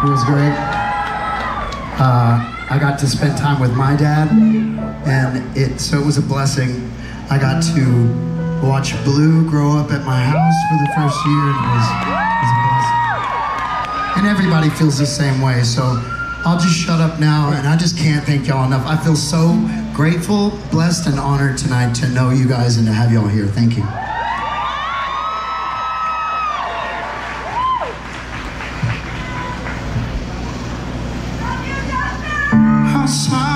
It was great. I got to spend time with my dad, and it was a blessing. I got to watch Blue grow up at my house for the first year, and it was a blessing. And everybody feels the same way, so I'll just shut up now, and I just can't thank y'all enough. I feel so grateful, blessed, and honored tonight to know you guys and to have y'all here. Thank you. Outside